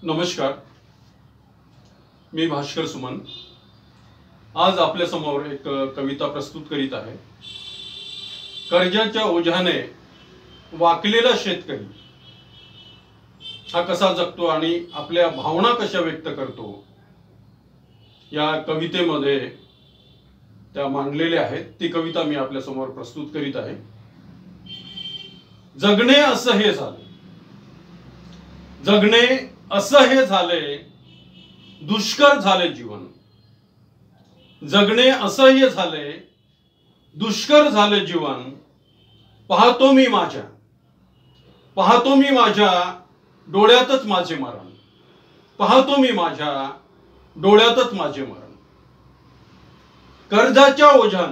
नमस्कार, मी भास्कर सुमन आज आपल्या समोर एक कविता प्रस्तुत करीत आहे। कर्जाच्या ओझ्याने वाकलेला शेतकरी हा कसा जगतो आणि आपल्या भावना कशा व्यक्त करतो या कवितेमध्ये त्या मांडलेल्या आहेत। ती कविता मी आपल्या समोर प्रस्तुत करीत आहे। जगणे असं हे झाले, जगणे असं हे झाले, दुष्कर झाले जीवन। जगणे असं हे झाले, दुष्कर झाले जीवन। पाहतो मी माझ्या डोळ्यातच माझे मरण। पाहतो मी माझ्या डोळ्यातच माझे मरण। कर्जाच्या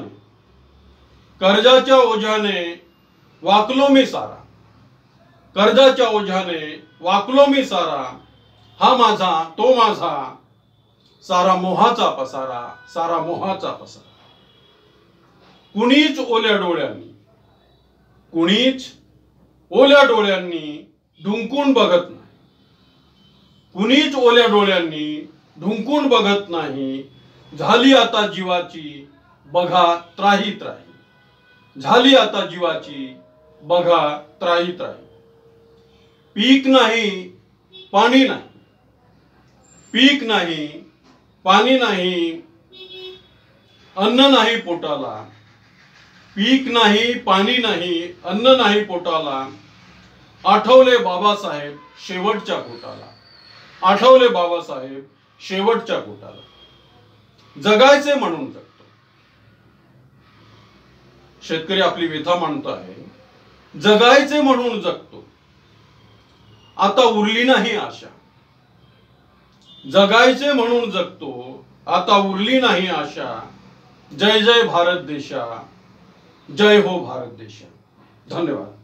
ओझ्याने वाकलो मी सारा। कर्जाच्या ओझ्याने वाकलो मी सारा। हा माझा तो माझा सारा मोहाचा पसारा, सारा मोहाचा पसारा। कुणीच ओल्या डोळ्यांनी ढुंकून बघत नाही। कुणीच ओल्या डोळ्यांनी ढुंकून बघत नाही। झाली आता जीवाची बघा त्राही त्राही। झाली आता जीवाची बघा त्राही त्राही। पीक नाही पाणी नाही, पीक नाही पाणी नाही, अन्न नाही पोटाला। पीक नाही पाणी नाही, अन्न नाही पोटाला। आठवले बाबासाहेब शेवटच्या पोटाला। आठवले बाबासाहेब शेवटच्या पोटाला। जगायचे म्हणून जगतो। शेतकरी आपली व्यथा मांडतो आहे। जगायचे म्हणून जगतो, आता उरली नाही आशा। जगायचे म्हणून जगतो, आता उरली नाही आशा। जय जय भारत देशा, जय हो भारत देशा। धन्यवाद।